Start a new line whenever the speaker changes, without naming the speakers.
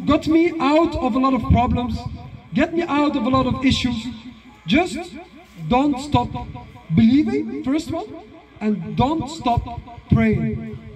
got me out of a lot of problems, get me out of a lot of issues. Just don't stop believing, first one, and don't stop praying.